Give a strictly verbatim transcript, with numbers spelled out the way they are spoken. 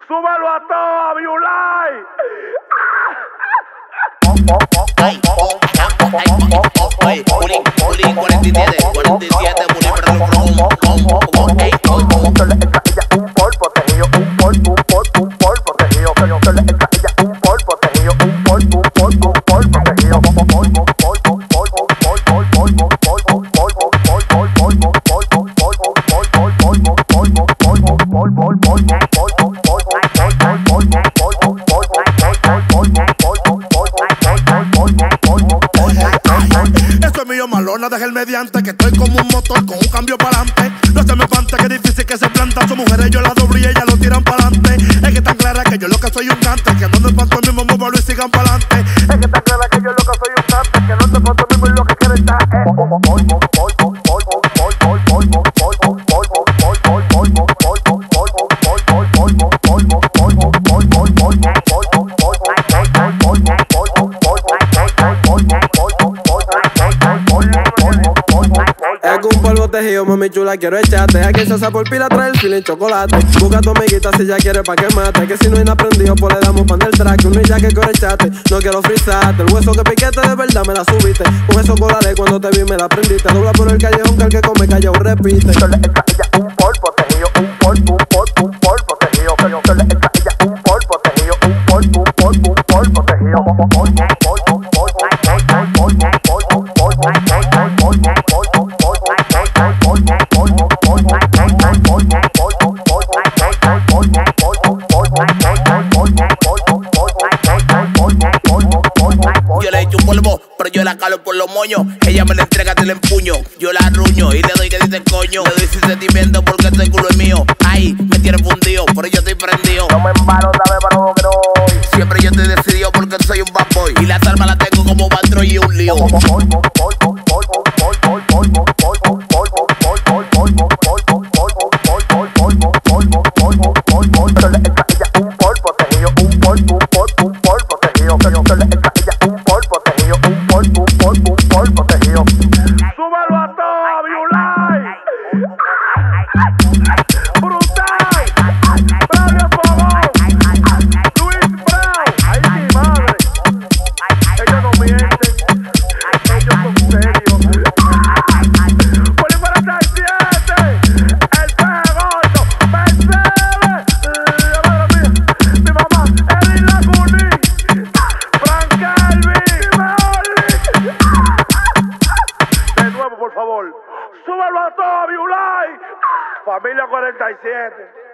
Súbelo a todo, Viulay. Ay, ay, Pulín, Pulín, cuarenta y siete, cuarenta y siete, Pulín, pero lo promo, como, como, ey, como. Se le echa ella un pol protegido, un pol, un pol, un pol protegido. Se le echa ella un pol protegido, un pol, un pol, un pol protegido. Pol, pol, pol, pol, pol, pol, pol, pol, pol, pol, pol, pol, pol, pol, pol, pol, Esto es mío, malona, deja el mediante, que estoy como un motor con un cambio para adelante. No se me espanta, que difícil que se planta. Son mujeres, yo las doblo y ellas lo tiran para adelante. Es que tan clara que yo lo que soy un cante, que no me espanto el mismo móvil y sigan para adelante. es que tan clara que yo lo que soy un cante, que no te paso mismo y lo que quiero estar es pol, pol, pol, pol, pol, pol, pol, pol, pol, pol, pol, pol, pol, pol, pol, pol, pol, pol, es un polvo tejido, mami chula, quiero echarte. Aquí se usa por pila, trae el feeling chocolate. Busca a tu amiguita si ya quiere pa' que mate. Que si no hay inaprendido, pues le damos pan del track. Un ya que quiero echarte, no quiero frizarte. El hueso que piquete de verdad me la subiste. Con eso colaré cuando te vi me la prendiste. Dobla por el callejón que el que come callao repite. Se le echa ella un pol protegido, un pol, un pol, un pol protegido. Se le echa ella un pol protegido, un pol, un pol, un pol protegido. Pol, pol, pol, pol, pol, pol, pol, pol, pol, pol, pol, yo le echo un polvo, pero yo la calo por los moños. Ella me la entrega, te la empuño. Yo la arruño y le doy que dice coño. Le doy sin sentimiento porque este culo es mío. Ay, me tiene fundido, pero yo estoy prendido. no me embaro, dame para que no voy. Siempre yo estoy decidido porque soy un bad boy. Y las armas las tengo como Bandro y un lío. Súbelo a todo, Viulay. Brutal. Braga Pavón. Luis Brown. Ay, mi madre. Ellos no mienten. Ellos son serios. Poli cuarenta y siete. El peje gordo. Mercedes. La madre mía. Mi mamá. Edith Lacuni. Frank Calvi. Maoli. De nuevo, por favor. Súbelo a todo, Viulay. Familia cuarenta y siete.